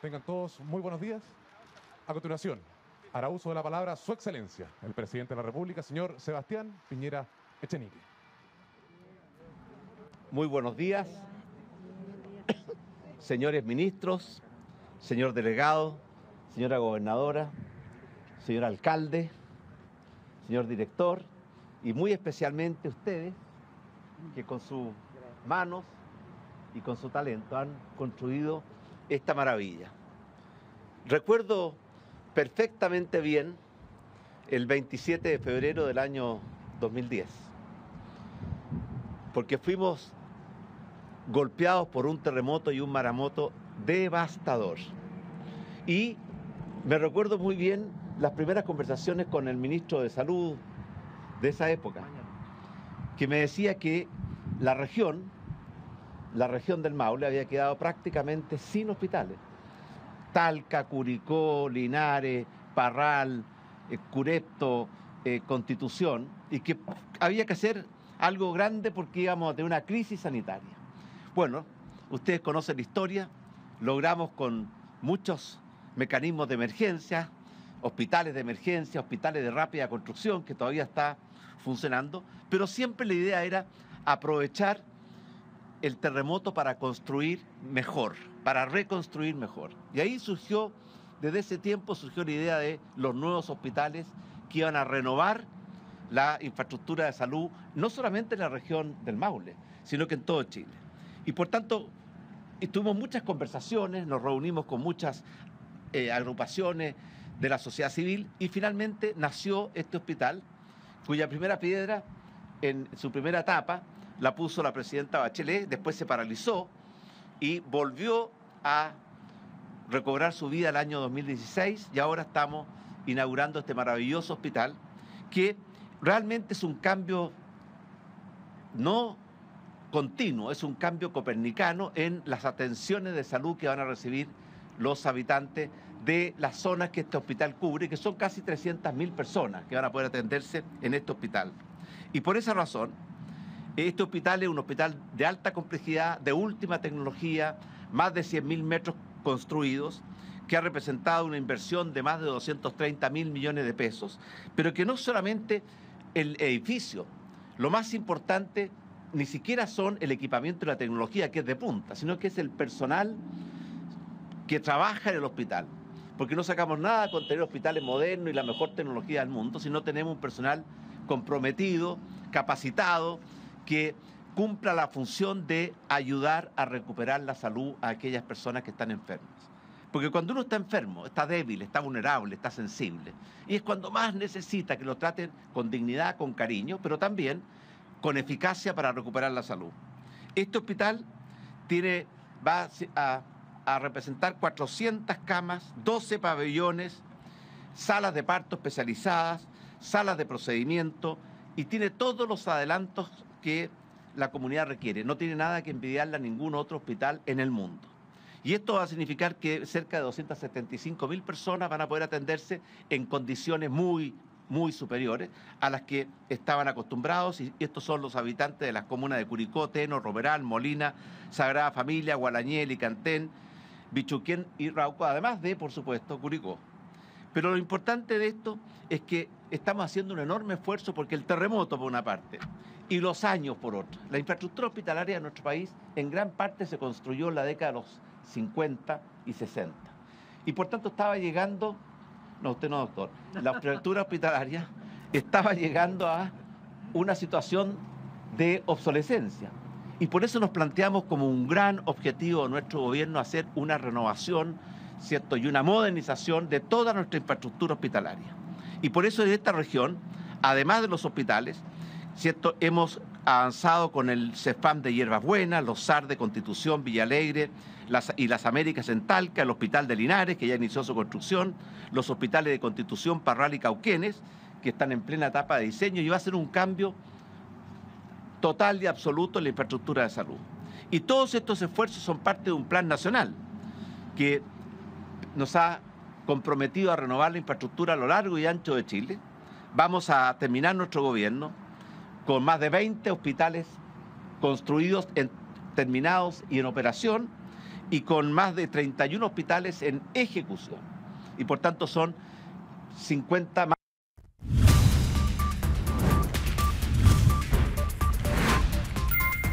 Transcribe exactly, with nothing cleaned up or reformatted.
Tengan todos muy buenos días. A continuación, hará uso de la palabra Su Excelencia, el Presidente de la República, señor Sebastián Piñera Echenique. Muy buenos días, señores ministros, señor delegado, señora gobernadora, señor alcalde, señor director y muy especialmente ustedes que con sus manos y con su talento han construido esta maravilla. Recuerdo perfectamente bien el veintisiete de febrero del año dos mil diez, porque fuimos golpeados por un terremoto y un maremoto devastador. Y me recuerdo muy bien las primeras conversaciones con el ministro de Salud de esa época, que me decía que la región, la región del Maule había quedado prácticamente sin hospitales. Talca, Curicó, Linares, Parral, eh, Curepto, eh, Constitución, y que había que hacer algo grande porque íbamos a tener una crisis sanitaria. Bueno, ustedes conocen la historia, logramos con muchos mecanismos de emergencia, hospitales de emergencia, hospitales de rápida construcción, que todavía está funcionando, pero siempre la idea era aprovechar el terremoto para construir mejor, para reconstruir mejor. Y ahí surgió, desde ese tiempo surgió la idea de los nuevos hospitales que iban a renovar la infraestructura de salud, no solamente en la región del Maule, sino que en todo Chile. Y por tanto, tuvimos muchas conversaciones, nos reunimos con muchas eh, agrupaciones de la sociedad civil y finalmente nació este hospital, cuya primera piedra, en su primera etapa, la puso la presidenta Bachelet, después se paralizó y volvió a recobrar su vida el año dos mil dieciséis y ahora estamos inaugurando este maravilloso hospital que realmente es un cambio no continuo, es un cambio copernicano en las atenciones de salud que van a recibir los habitantes de las zonas que este hospital cubre, que son casi trescientas mil personas que van a poder atenderse en este hospital. Y por esa razón, este hospital es un hospital de alta complejidad, de última tecnología, más de cien mil metros construidos, que ha representado una inversión de más de doscientos treinta mil millones de pesos, pero que no solamente el edificio, lo más importante ni siquiera son el equipamiento y la tecnología, que es de punta, sino que es el personal que trabaja en el hospital. Porque no sacamos nada con tener hospitales modernos y la mejor tecnología del mundo, si no tenemos un personal comprometido, capacitado, que cumpla la función de ayudar a recuperar la salud a aquellas personas que están enfermas. Porque cuando uno está enfermo, está débil, está vulnerable, está sensible, y es cuando más necesita que lo traten con dignidad, con cariño, pero también con eficacia para recuperar la salud. Este hospital tiene, va a, a representar cuatrocientas camas, doce pabellones, salas de parto especializadas, salas de procedimiento, y tiene todos los adelantos que la comunidad requiere. No tiene nada que envidiarle a ningún otro hospital en el mundo. Y esto va a significar que cerca de doscientas setenta y cinco mil personas van a poder atenderse en condiciones muy, muy superiores a las que estaban acostumbrados, y estos son los habitantes de las comunas de Curicó, Teno, Romeral, Molina, Sagrada Familia, Gualañé, Licantén, Bichuquén y Rauco, además de, por supuesto, Curicó. Pero lo importante de esto es que estamos haciendo un enorme esfuerzo porque el terremoto, por una parte, y los años, por otra. La infraestructura hospitalaria de nuestro país en gran parte se construyó en la década de los cincuenta y sesenta. Y por tanto estaba llegando, no, usted no, doctor, la infraestructura hospitalaria estaba llegando a una situación de obsolescencia. Y por eso nos planteamos como un gran objetivo de nuestro gobierno hacer una renovación, ¿cierto?, y una modernización de toda nuestra infraestructura hospitalaria. Y por eso en esta región, además de los hospitales, ¿cierto?, hemos avanzado con el CEFAM de Hierbas Buenas, los S A R de Constitución, Villalegre las, y las Américas en Talca, el Hospital de Linares, que ya inició su construcción, los hospitales de Constitución, Parral y Cauquenes, que están en plena etapa de diseño, y va a ser un cambio total y absoluto en la infraestructura de salud. Y todos estos esfuerzos son parte de un plan nacional que nos ha comprometido a renovar la infraestructura a lo largo y ancho de Chile. Vamos a terminar nuestro gobierno con más de veinte hospitales construidos, en, terminados y en operación, y con más de treinta y uno hospitales en ejecución. Y por tanto son cincuenta más